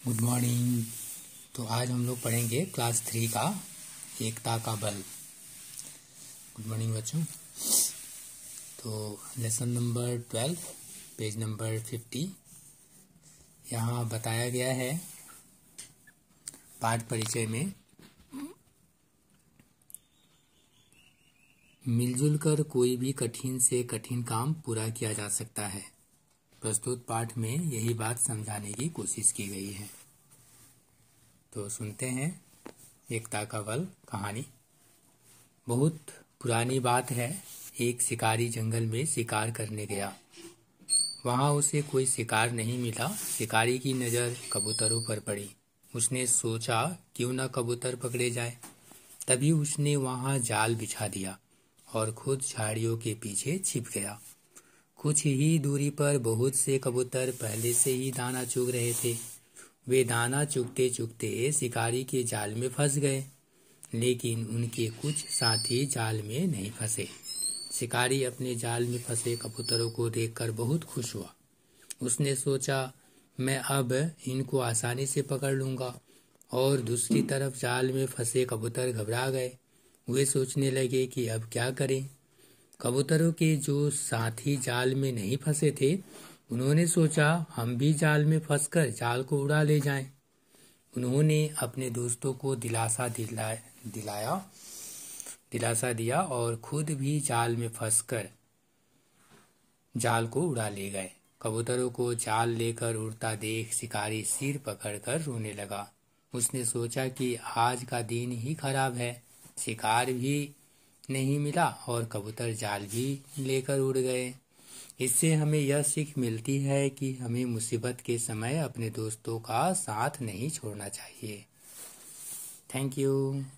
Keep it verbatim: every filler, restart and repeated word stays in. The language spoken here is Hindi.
Good morning. तो आज हम लोग पढ़ेंगे क्लास थ्री का एकता का बल। गुड मॉर्निंग बच्चों। तो lesson number twelve, page number fifty, यहाँ बताया गया है पाठ परिचय में, मिलजुल कर कोई भी कठिन से कठिन काम पूरा किया जा सकता है। प्रस्तुत पाठ में यही बात समझाने की कोशिश की गई है। तो सुनते हैं एकता का बल कहानी। बहुत पुरानी बात है। एक शिकारी जंगल में शिकार करने गया। वहां उसे कोई शिकार नहीं मिला। शिकारी की नज़र कबूतरों पर पड़ी। उसने सोचा क्यों न कबूतर पकड़े जाए। तभी उसने वहां जाल बिछा दिया और खुद झाड़ियों के पीछे छिप गया। कुछ ही दूरी पर बहुत से कबूतर पहले से ही दाना चुग रहे थे। वे दाना चुगते चुगते शिकारी के जाल में फंस गए, लेकिन उनके कुछ साथी जाल में नहीं फंसे। शिकारी अपने जाल में फंसे कबूतरों को देखकर बहुत खुश हुआ। उसने सोचा मैं अब इनको आसानी से पकड़ लूंगा। और दूसरी तरफ जाल में फंसे कबूतर घबरा गए। वे सोचने लगे कि अब क्या करें। कबूतरों के जो साथी जाल में नहीं फंसे थे, उन्होंने सोचा हम भी जाल में फंसकर जाल को उड़ा ले जाएं। उन्होंने अपने दोस्तों को दिलासा दिला दिलाया दिलासा दिया और खुद भी जाल में फंसकर जाल को उड़ा ले गए। कबूतरों को जाल लेकर उड़ता देख शिकारी सिर पकड़कर रोने लगा। उसने सोचा कि आज का दिन ही खराब है। शिकार भी नहीं मिला और कबूतर जाल भी लेकर उड़ गए। इससे हमें यह सीख मिलती है कि हमें मुसीबत के समय अपने दोस्तों का साथ नहीं छोड़ना चाहिए। Thank you.